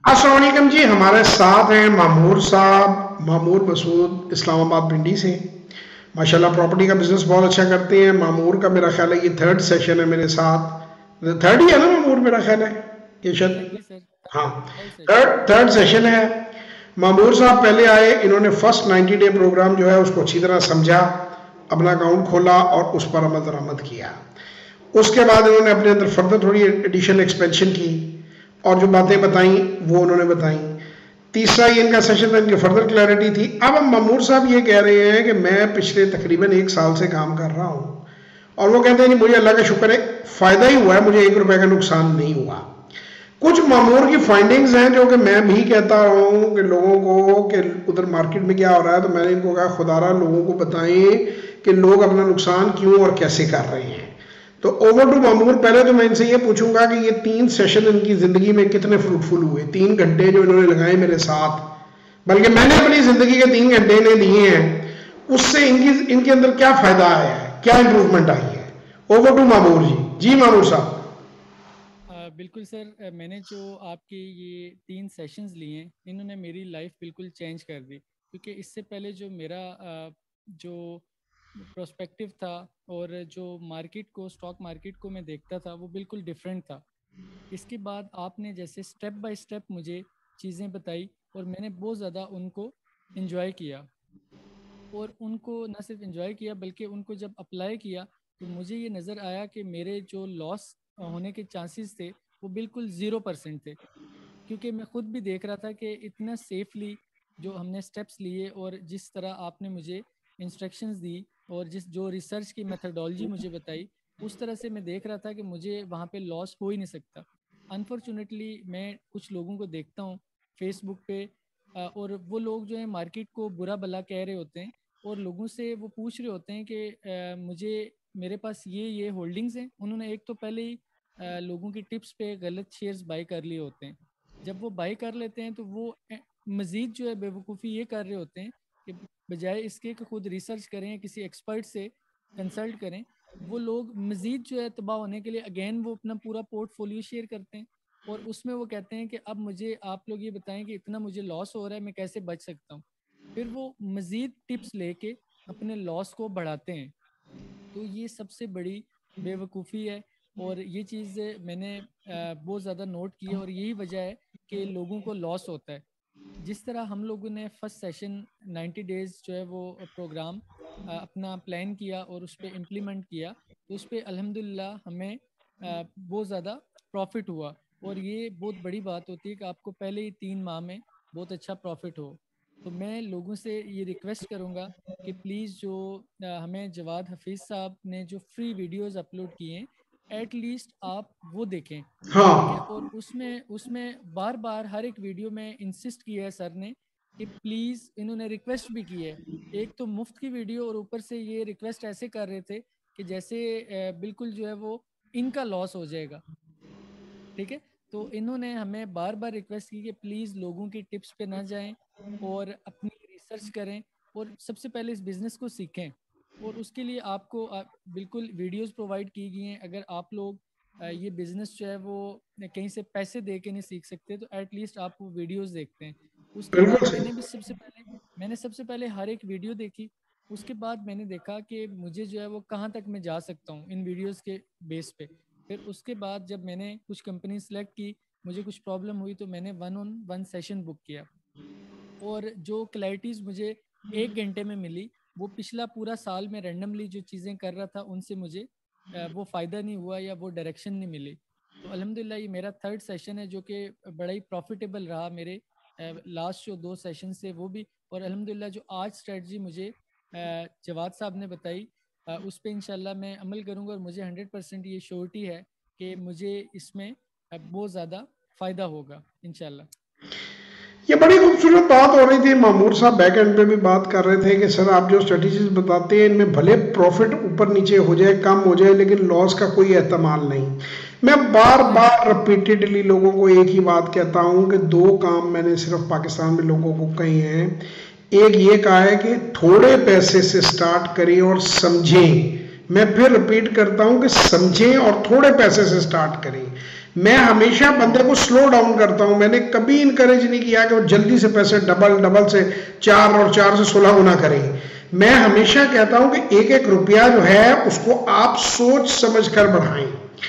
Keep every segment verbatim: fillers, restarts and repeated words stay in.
अस्सलाम वालेकुम जी। हमारे साथ हैं मामूर साहब, मामूर मसूद, इस्लामाबाद पिंडी से। माशाल्लाह प्रॉपर्टी का बिजनेस बहुत अच्छा करते हैं। मामूर का मेरा ख्याल है ये थर्ड सेशन है मेरे साथ। थर्ड ही है ना मामूर, मेरा ख्याल है ये शायद। Exactly sir. हाँ, third session. Third third session है। मामूर साहब पहले आए, इन्होंने फर्स्ट नाइन्टी डे प्रोग्राम जो है उसको अच्छी तरह समझा, अपना अकाउंट खोला और उस पर अमल दरामद किया। उसके बाद इन्होंने अपने अंदर फर्दर थोड़ी एडिशनल एक्सपेंशन की और जो बातें बताई वो उन्होंने बताई। तीसरा ये इनका सेशन था, इनकी फर्दर क्लैरिटी थी। अब हम ममूर साहब ये कह रहे हैं कि मैं पिछले तकरीबन एक साल से काम कर रहा हूँ और वो कहते हैं नहीं, मुझे अल्लाह का शुक्र है फ़ायदा ही हुआ है, मुझे एक रुपए का नुकसान नहीं हुआ। कुछ मामूर की फाइंडिंग्स हैं जो कि मैं भी कहता हूँ कि लोगों को कि उधर मार्केट में क्या हो रहा है, तो मैंने इनको कहा खुदारा लोगों को बताएं कि लोग अपना नुकसान क्यों और कैसे कर रहे हैं। तो ओवर टू मामूर। पहले तो मैं इनसे ये पूछूंगा कि ये तीन सेशन इनकी ज़िंदगी में कितने फ्रूटफुल हुए, तीन घंटे जो इन्होंने लगाए मेरे साथ, बल्कि मैंने अपनी ज़िंदगी के तीन घंटे इन्हें दिए हैं, उससे इनकी इनके अंदर क्या फ़ायदा आया है, क्या इंप्रूवमेंट आई है। ओवर टू मामूर जी। जी मामूर साहब। अ, बिल्कुल सर। अ, मैंने जो आपके ये तीन सेशंस लिए हैं इन्होंने मेरी लाइफ बिल्कुल चेंज कर दी, क्योंकि इससे पहले जो मेरा अ, जो प्रोस्पेक्टिव था और जो मार्केट को स्टॉक मार्केट को मैं देखता था वो बिल्कुल डिफरेंट था। इसके बाद आपने जैसे स्टेप बाय स्टेप मुझे चीज़ें बताई और मैंने बहुत ज़्यादा उनको इन्जॉय किया, और उनको न सिर्फ एंजॉय किया बल्कि उनको जब अप्लाई किया तो मुझे ये नज़र आया कि मेरे जो लॉस होने के चांसेस थे वो बिल्कुल ज़ीरो परसेंट थे, क्योंकि मैं खुद भी देख रहा था कि इतना सेफली जो हमने स्टेप्स लिए और जिस तरह आपने मुझे इंस्ट्रक्शंस दी और जिस जो रिसर्च की मेथडोलॉजी मुझे बताई, उस तरह से मैं देख रहा था कि मुझे वहाँ पे लॉस हो ही नहीं सकता। अनफॉर्चुनेटली मैं कुछ लोगों को देखता हूँ फेसबुक पे, अ, और वो लोग जो है मार्केट को बुरा भला कह रहे होते हैं और लोगों से वो पूछ रहे होते हैं कि अ, मुझे मेरे पास ये ये होल्डिंग्स हैं। उन्होंने एक तो पहले ही अ, लोगों की टिप्स पे गलत शेयर्स बाय कर लिए होते हैं। जब वो बाय कर लेते हैं तो वो अ, मज़ीद जो है बेवकूफ़ी ये कर रहे होते हैं कि बजाय इसके कि खुद रिसर्च करें, किसी एक्सपर्ट से कंसल्ट करें, वो लोग मज़ीद जो है तबाह होने के लिए अगेन वो अपना पूरा पोर्टफोलियो शेयर करते हैं और उसमें वो कहते हैं कि अब मुझे आप लोग ये बताएं कि इतना मुझे लॉस हो रहा है, मैं कैसे बच सकता हूँ। फिर वो मज़ीद टिप्स लेके अपने लॉस को बढ़ाते हैं। तो ये सबसे बड़ी बेवकूफ़ी है और ये चीज़ मैंने अ, बहुत ज़्यादा नोट की है और यही वजह है कि लोगों को लॉस होता है। जिस तरह हम लोगों ने फर्स्ट सेशन नाइन्टी डेज़ जो है वो प्रोग्राम अ, अपना प्लान किया और उस पे इम्प्लीमेंट किया, तो उस पे अल्हम्दुलिल्लाह हमें अ, बहुत ज़्यादा प्रॉफ़िट हुआ। और ये बहुत बड़ी बात होती है कि आपको पहले ही तीन माह में बहुत अच्छा प्रॉफ़िट हो। तो मैं लोगों से ये रिक्वेस्ट करूँगा कि प्लीज़ जो अ, हमें जवाद हफीज़ साहब ने जो फ्री वीडियोस अपलोड किए हैं, एट लीस्ट आप वो देखें। ठीक है, हाँ, और उसमें उसमें बार बार हर एक वीडियो में इंसिस्ट किया है सर ने कि प्लीज़, इन्होंने रिक्वेस्ट भी की है। एक तो मुफ्त की वीडियो और ऊपर से ये रिक्वेस्ट ऐसे कर रहे थे कि जैसे अ, बिल्कुल जो है वो इनका लॉस हो जाएगा। ठीक है, तो इन्होंने हमें बार बार रिक्वेस्ट की कि प्लीज़ लोगों की टिप्स पे ना जाएं और अपनी रिसर्च करें और सबसे पहले इस बिज़नेस को सीखें। और उसके लिए आपको आ, बिल्कुल वीडियोस प्रोवाइड की गई हैं। अगर आप लोग आ, ये बिज़नेस जो है वो कहीं से पैसे दे के नहीं सीख सकते तो एटलीस्ट आप वो वीडियोस देखते हैं। उसके बाद बिल्कुल मैंने सही। भी सबसे पहले मैंने सबसे पहले हर एक वीडियो देखी। उसके बाद मैंने देखा कि मुझे जो है वो कहाँ तक मैं जा सकता हूँ इन वीडियोस के बेस पे। फिर उसके बाद जब मैंने कुछ कंपनी सेलेक्ट की, मुझे कुछ प्रॉब्लम हुई तो मैंने one on one session book किया। और जो क्लैरिटीज़ मुझे एक घंटे में मिली, वो पिछला पूरा साल में रैंडमली जो चीज़ें कर रहा था उनसे मुझे अ, वो फ़ायदा नहीं हुआ या वो डायरेक्शन नहीं मिली। तो अल्हम्दुलिल्लाह ये मेरा थर्ड सेशन है जो कि बड़ा ही प्रॉफिटेबल रहा मेरे लास्ट जो दो सेशन से वो भी। और अल्हम्दुलिल्लाह जो आज स्ट्रेटजी मुझे अ, जवाद साहब ने बताई, अ, उस पे इंशाल्लाह मैं अमल करूँगा और मुझे हंड्रेड परसेंट ये श्योरिटी है कि मुझे इसमें अ, बहुत ज़्यादा फ़ायदा होगा इंशाल्लाह। ये बड़ी खूबसूरत बात हो रही थी। मामूर साहब बैक एंड पे भी बात कर रहे थे कि सर आप जो स्ट्रेटजीज बताते हैं इनमें भले प्रॉफिट ऊपर नीचे हो जाए, कम हो जाए, लेकिन लॉस का कोई एहतमाल नहीं। मैं बार जी जी। बार रिपीटेडली लोगों को एक ही बात कहता हूँ कि दो काम मैंने सिर्फ पाकिस्तान में लोगों को कहे हैं। एक ये कहा है कि थोड़े पैसे से स्टार्ट करें और समझें। मैं फिर रिपीट करता हूं कि समझें और थोड़े पैसे से स्टार्ट करें। मैं हमेशा बंदे को स्लो डाउन करता हूं। मैंने कभी इनकरेज नहीं किया कि वो जल्दी से पैसे डबल डबल से चार और चार से सोलह गुना करें। मैं हमेशा कहता हूं कि एक एक रुपया जो है उसको आप सोच समझ कर बढ़ाएं,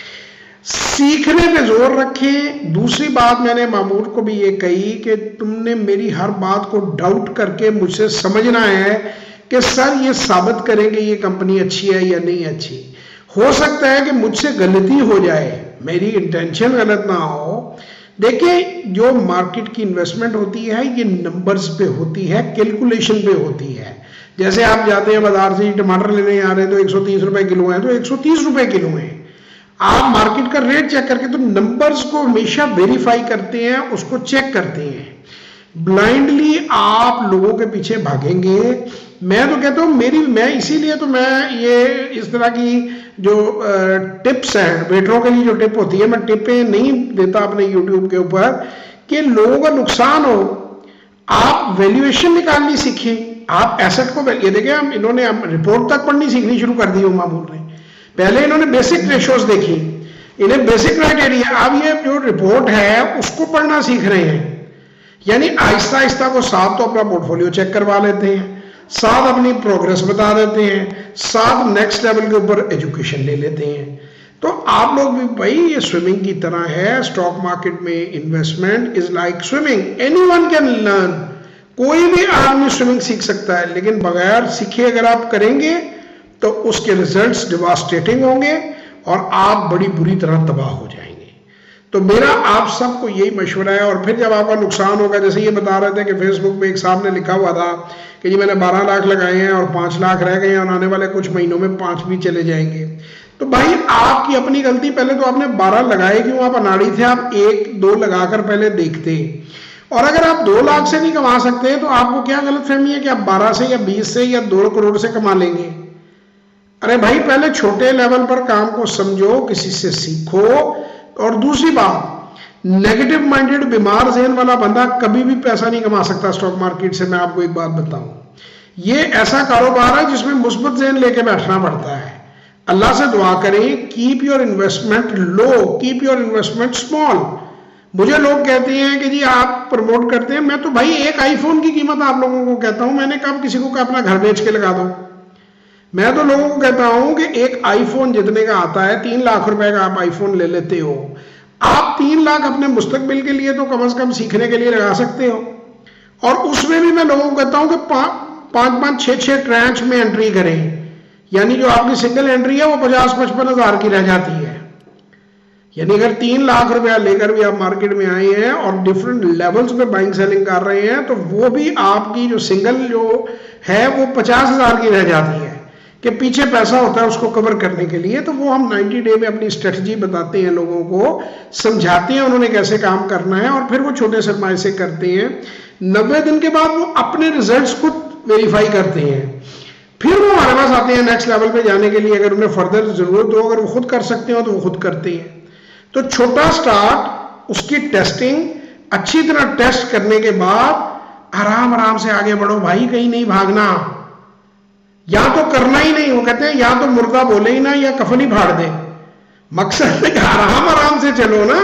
सीखने पे जोर रखें। दूसरी बात मैंने मामूर को भी ये कही कि तुमने मेरी हर बात को डाउट करके मुझसे समझना है कि सर ये साबित करेंगे ये कंपनी अच्छी है या नहीं अच्छी। हो सकता है कि मुझसे गलती हो जाए, मेरी इंटेंशन गलत ना हो। देखिए, जो मार्केट की इन्वेस्टमेंट होती है ये नंबर्स पे होती है, कैलकुलेशन पे होती है। जैसे आप जाते हैं बाजार से टमाटर लेने आ रहे हैं तो एक सौ तीस रुपए किलो है तो एक सौ तीस रुपए किलो है। आप मार्केट का रेट चेक करके तो नंबर्स को हमेशा वेरीफाई करते हैं, उसको चेक करते हैं। ब्लाइंडली आप लोगों के पीछे भागेंगे, मैं तो कहता हूं मेरी मैं इसीलिए तो मैं ये इस तरह की जो टिप्स हैं, वेटरों के लिए जो टिप होती है, मैं टिपें नहीं देता अपने यूट्यूब के ऊपर कि लोगों का नुकसान हो। आप वैल्यूएशन निकालनी सीखें। आप एसेट को, ये देखिए हम इन्होंने रिपोर्ट तक पढ़नी सीखनी शुरू कर दी हो मामूल ने। पहले इन्होंने बेसिक रेशोज देखी, इन्हें बेसिक क्राइटेरिया, अब ये जो रिपोर्ट है उसको पढ़ना सीख रहे हैं। यानी आहिस्ता आहिस्ता को साथ तो अपना पोर्टफोलियो चेक करवा लेते हैं, साथ अपनी प्रोग्रेस बता देते हैं, साथ नेक्स्ट लेवल के ऊपर एजुकेशन ले लेते हैं। तो आप लोग भी भाई ये स्विमिंग की तरह है। स्टॉक मार्केट में investment is like swimming, anyone can learn. कोई भी आदमी स्विमिंग सीख सकता है, लेकिन बगैर सीखे अगर आप करेंगे तो उसके रिजल्ट्स डिवास्टेटिंग होंगे और आप बड़ी बुरी तरह तबाह हो जाएंगे। तो मेरा आप सबको यही मशवरा है। और फिर जब आपका नुकसान होगा, जैसे ये बता रहे थे कि फेसबुक पे एक साहब ने लिखा हुआ था कि जी मैंने बारह लाख लगाए हैं और पाँच लाख रह गए हैं और आने वाले कुछ महीनों में पाँच भी चले जाएंगे। तो भाई आपकी अपनी गलती, पहले तो आपने बारह लगाए क्यों, आप अनाड़ी थे, आप एक दो लगाकर पहले देखते। और अगर आप दो लाख से नहीं कमा सकते तो आपको क्या गलतफहमी है कि आप बारह से या बीस से या दो करोड़ से कमा लेंगे। अरे भाई पहले छोटे लेवल पर काम को समझो, किसी से सीखो। और दूसरी बात, नेगेटिव माइंडेड बीमार ज़हन वाला बंदा कभी भी पैसा नहीं कमा सकता स्टॉक मार्केट से। मैं आपको एक बात बताऊं, ये ऐसा कारोबार है जिसमें मुस्बत ज़हन लेके बैठना पड़ता है। अल्लाह से दुआ करें, keep your investment low, keep your investment small. मुझे लोग कहते हैं कि जी आप प्रमोट करते हैं, मैं तो भाई एक आईफोन की कीमत आप लोगों को कहता हूं। मैंने कब किसी को अपना घर बेच के लगा दो। मैं तो लोगों को कहता हूं कि एक आईफोन जितने का आता है, तीन लाख रुपए का आप आईफोन ले लेते हो, आप तीन लाख अपने मुस्तकबिल के लिए तो कम से कम सीखने के लिए लगा सकते हो। और उसमें भी मैं लोगों को कहता हूं कि पांच पांच छह छह ट्रांच में एंट्री करें, यानी जो आपकी सिंगल एंट्री है वो पचास पचपन हजार की रह जाती है। यानी अगर तीन लाख रुपया लेकर भी आप मार्केट में आए हैं और डिफरेंट लेवल्स पे बाइंग सेलिंग कर रहे हैं, तो वो भी आपकी जो सिंगल जो है वो पचास हजार की रह जाती है कि पीछे पैसा होता है उसको कवर करने के लिए। तो वो हम नब्बे डे में अपनी स्ट्रेटजी बताते हैं, लोगों को समझाते हैं उन्होंने कैसे काम करना है, और फिर वो छोटे सरमाए से करते हैं। नब्बे दिन के बाद वो अपने रिजल्ट्स खुद वेरीफाई करते हैं, फिर वो हमारे पास आते हैं नेक्स्ट लेवल पे जाने के लिए। अगर उन्हें फर्दर जरूरत हो, अगर वो खुद कर सकते हो तो वो खुद करते हैं। तो छोटा स्टार्ट, उसकी टेस्टिंग अच्छी तरह टेस्ट करने के बाद आराम आराम से आगे बढ़ो भाई, कहीं नहीं भागना। या तो करना ही नहीं, वो कहते हैं या तो मुर्दा बोले ही ना या कफन ही फाड़ दे। मकसद आराम आराम से चलो ना।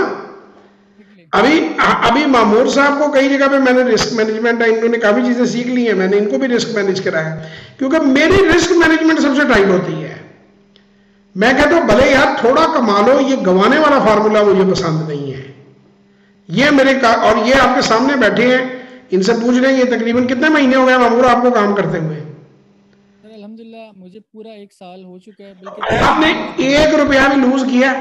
अभी अभी मामूर साहब को कई जगह पे मैंने रिस्क मैनेजमेंट, इन्होंने काफी चीजें सीख ली हैं, मैंने इनको भी रिस्क मैनेज कराया, क्योंकि मेरी रिस्क मैनेजमेंट सबसे टाइट होती है। मैं कहता हूं भले यार थोड़ा कमा लो, ये गंवाने वाला फार्मूला मुझे पसंद नहीं है। ये मेरे का, और ये आपके सामने बैठे हैं, इनसे पूछ रहे हैं ये तकरीबन कितने महीने हो गए मामूर आपको काम करते हुए? अल्हम्दुलिल्लाह मुझे पूरा एक साल हो चुका है। बल्कि आपने एक रुपया भी लूज किया?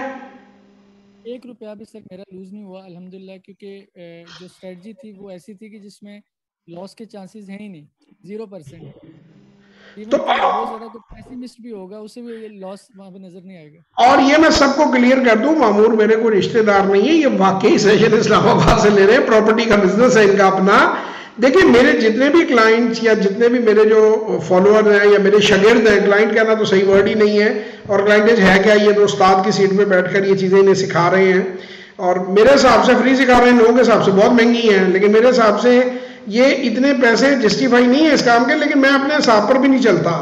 एक रुपया भी सर मेरा लूज नहीं हुआ अल्हम्दुलिल्लाह, क्योंकि जो स्ट्रेटजी थी वो ऐसी थी कि जिसमें लॉस के चांसेस हैं ही नहीं, जीरो परसेंट। तो बहुत ज्यादा तो पेसिमिस्ट भी होगा, उसे भी लॉस वहां पे नजर नहीं आएगा। और ये मैं सबको क्लियर कर दूं, मामूर मेरे को रिश्तेदार नहीं है, ये वाकई सेशन इस्लामाबाद से ले रहे हैं, प्रॉपर्टी का बिजनेस है इनका अपना। देखिए मेरे जितने भी क्लाइंट्स या जितने भी मेरे जो फॉलोअर हैं या मेरे शागिर्द हैं, क्लाइंट कहना तो सही वर्ड ही नहीं है, और क्लाइंटेज है क्या, ये तो उस्ताद की सीट पे बैठकर ये चीज़ें इन्हें सिखा रहे हैं, और मेरे हिसाब से फ्री सिखा रहे हैं, लोगों के हिसाब से बहुत महंगी हैं, लेकिन मेरे हिसाब से ये इतने पैसे जस्टिफाई नहीं है इस काम के, लेकिन मैं अपने हिसाब पर भी नहीं चलता।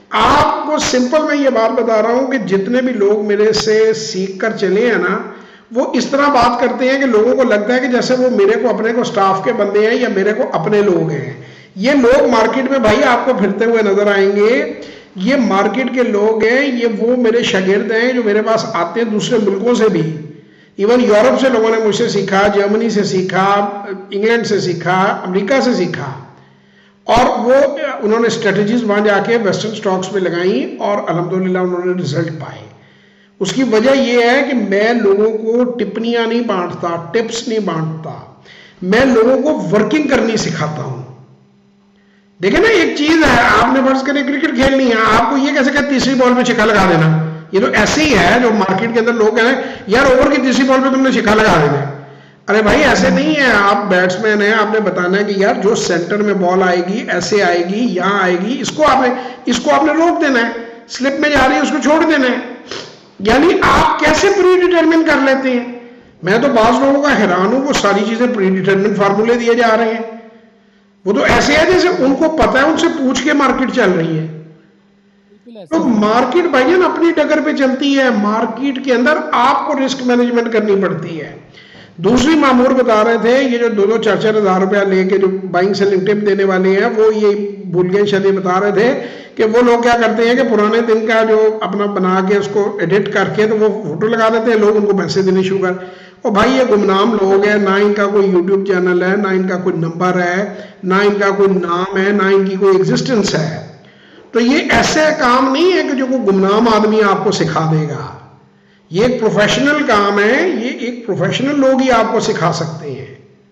आपको सिंपल मैं ये बात बता रहा हूँ कि जितने भी लोग मेरे से सीख कर चले हैं ना, वो इस तरह बात करते हैं कि लोगों को लगता है कि जैसे वो मेरे को अपने को स्टाफ के बंदे हैं या मेरे को अपने लोग हैं। ये लोग मार्केट में भाई आपको फिरते हुए नजर आएंगे, ये मार्केट के लोग हैं, ये वो मेरे शागिर्द हैं जो मेरे पास आते हैं दूसरे मुल्कों से भी। इवन यूरोप से लोगों ने मुझसे सीखा, जर्मनी से सीखा, इंग्लैंड से सीखा, अमेरिका से सीखा, और वो उन्होंने स्ट्रेटजीज वहां जाके वेस्टर्न स्टॉक्स में लगाई और अल्हम्दुलिल्लाह उन्होंने रिजल्ट पाए। उसकी वजह यह है कि मैं लोगों को टिप्पणियां नहीं बांटता, टिप्स नहीं बांटता, मैं लोगों को वर्किंग करनी सिखाता हूं। देखिए ना, एक चीज है, आपने फर्ज करें क्रिकेट खेलनी है, आपको ये कैसे कहते तीसरी बॉल पे छिक्का लगा देना, ये तो ऐसे ही है जो मार्केट के अंदर लोग कह रहे हैं यार ओवर की तीसरी बॉल पे तुमने छिक्का लगा देना है। अरे भाई ऐसे नहीं है, आप बैट्समैन हैं, आपने बताना है कि यार जो सेंटर में बॉल आएगी ऐसे आएगी, यहां आएगी, इसको आपने इसको आपने रोक देना है, स्लिप में जा रही है उसको छोड़ देना है। यानी आप कैसे प्री डिटरमिन कर लेते हैं। मैं तो बाज लोगों का हैरान हूं, वो सारी चीजें प्री डिटरमिन फार्मूले दिए जा रहे हैं। वो तो ऐसे है जैसे उनको पता है, उनसे पूछ के मार्केट चल रही है। तो मार्केट भाईजान अपनी डगर पे चलती है, मार्केट के अंदर आपको रिस्क मैनेजमेंट करनी पड़ती है। दूसरी मामूर बता रहे थे, ये जो दो दो चार चार हजार रुपया लेके जो बाइंग सेलिंग टिप देने वाले हैं, वो ये भूल गए शायद, ये बता रहे थे कि वो लोग क्या करते हैं कि पुराने दिन का जो अपना बना के उसको एडिट करके तो वो फोटो लगा देते हैं, लोग उनको पैसे देने शुरू कर। और भाई ये गुमनाम लोग हैं, ना इनका कोई यूट्यूब चैनल है, ना इनका कोई नंबर है, ना इनका कोई नाम है, ना इनकी कोई एग्जिस्टेंस है। तो ये ऐसे काम नहीं है कि जो कोई गुमनाम आदमी आपको सिखा देगा। ये एक प्रोफेशनल काम है, ये एक प्रोफेशनल लोग ही आपको सिखा सकते हैं।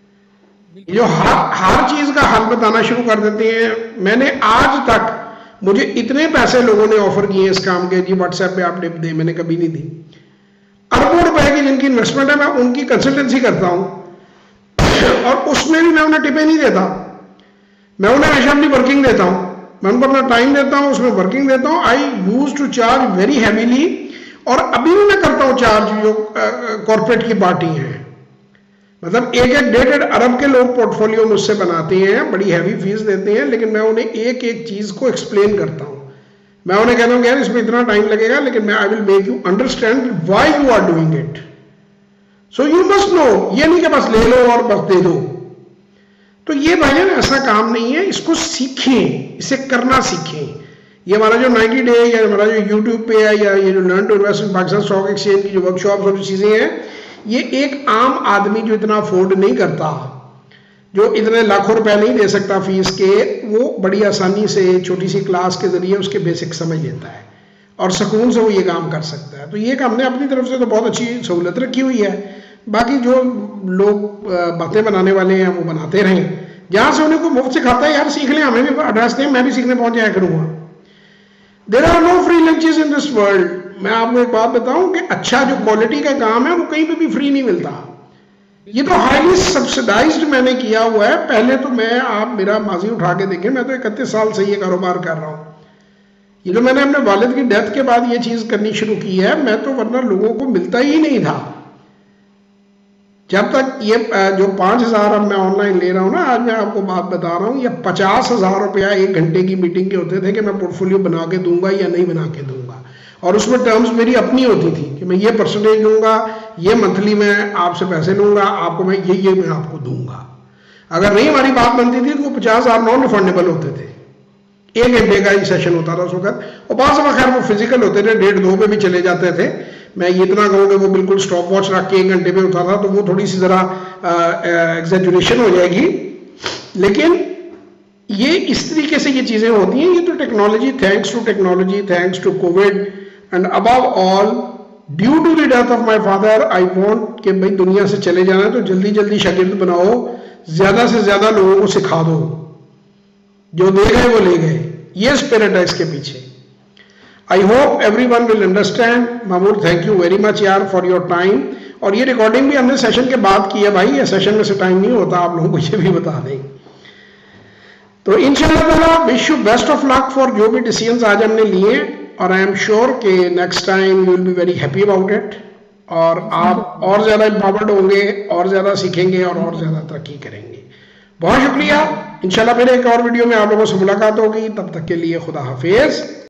जो हर हर चीज का हल बताना शुरू कर देते हैं। मैंने आज तक, मुझे इतने पैसे लोगों ने ऑफर किए इस काम के, जी व्हाट्सएप पे आप टिप दे, मैंने कभी नहीं दी। अरबों रुपए की जिनकी इन्वेस्टमेंट है, मैं उनकी कंसल्टेंसी करता हूं और उसमें भी मैं उन्हें टिपें नहीं देता। मैं उन्हें हमेशा अपनी वर्किंग देता हूं, मैं उनको अपना टाइम देता हूं, उसमें वर्किंग देता हूं। I use to charge very heavily, और अभी भी मैं करता हूं चार्ज जो कॉर्पोरेट की पार्टी है। मतलब एक एक डेढ़ डेढ़ अरब के लोग पोर्टफोलियो मुझसे बनाते हैं, बड़ी हैवी फीस देते हैं, लेकिन मैं उन्हें एक एक चीज को एक्सप्लेन करता हूं। मैं उन्हें कहता हूं यार इसमें इतना टाइम लगेगा, लेकिन मैं I will make you understand why you are doing it, so you must know. ये नहीं कि बस ले लो और बस दे दो। तो ये भाई ऐसा काम नहीं है, इसको सीखें, इसे करना सीखें। ये हमारा जो नाइन्टी डे या हमारा जो यूट्यूब पे है, या ये जो learn to invest in Pakistan stock exchange की जो वर्कशॉप्स और चीजें हैं, ये एक आम आदमी जो इतना अफोर्ड नहीं करता, जो इतने लाखों रुपए नहीं दे सकता फीस के, वो बड़ी आसानी से छोटी सी क्लास के जरिए उसके बेसिक समझ लेता है और सुकून से वो ये काम कर सकता है। तो ये हमने अपनी तरफ से तो बहुत अच्छी सहूलत रखी हुई है। बाकी जो लोग बातें बनाने वाले हैं वो बनाते रहें, जहां से उन्हें को मुफ्त सिखाता है यार सीख लें, हमें भी एड्रेस दें, मैं भी सीखने पहुंच जाया करूंगा। There are no free lunches in this world. मैं आपको एक बात बताऊं कि अच्छा जो क्वालिटी का काम है वो कहीं पे भी फ्री नहीं मिलता। ये तो हाईली सब्सिडाइज्ड मैंने किया हुआ है। पहले तो मैं, आप मेरा माजी उठा के देखें, मैं तो इकतीस साल से ये कारोबार कर रहा हूं। ये तो मैंने अपने वालिद की डेथ के बाद ये चीज करनी शुरू की है, मैं तो वरना लोगों को मिलता ही नहीं था। जब तक ये जो पांच हजार अब मैं ऑनलाइन ले रहा हूं ना, आज मैं आपको बात बता रहा हूं, ये पचास हजार रुपया एक घंटे की मीटिंग के होते थे कि मैं पोर्टफोलियो बना के दूंगा या नहीं बना के दूंगा, और उसमें टर्म्स मेरी अपनी होती थी कि मैं ये परसेंटेज दूंगा, ये मंथली मैं आपसे पैसे लूंगा, आपको मैं ये ये मैं आपको दूंगा। अगर नहीं हमारी बात बनती थी तो वो पचास हजार नॉन रिफंडेबल होते थे। एक घंटे का ही सेशन होता था उस वक्त, और पांच सौ खैर वो फिजिकल होते थे, डेढ़ दो पे भी चले जाते थे। मैं ये इतना कहूँ कि वो बिल्कुल स्टॉप वॉच रख के एक घंटे पे होता था, तो वो थोड़ी सी जरा एग्जैजुरेशन हो जाएगी, लेकिन ये इस तरीके से ये चीजें होती हैं। ये तो technology, thanks to technology, thanks to Covid, and above all due to the death of my father, I want कि भाई दुनिया से चले जाना है तो जल्दी जल्दी शागिर्द बनाओ, ज्यादा से ज्यादा लोगों को सिखा दो, जो दे गए वो ले गए। ये स्पिरिट है इसके पीछे। I hope everyone will understand. Mamoor thank you very much यार फॉर योर टाइम। और ये रिकॉर्डिंग भी हमने सेशन के बाद की है भाई, ये सेशन में से टाइम नहीं होता, आप लोगों को ये भी बता दें। तो इंशाल्लाह wish you best of luck for जो भी डिसीजंस आज हमने लिए, और आई एम श्योर कि next time you will be very happy about it, और आप और ज्यादा एम्पावर्ड होंगे, और ज्यादा सीखेंगे, और और ज्यादा तरक्की करेंगे। बहुत शुक्रिया। इंशाल्लाह फिर एक और वीडियो में आप लोगों से मुलाकात होगी, तब तक के लिए खुदा हाफिज।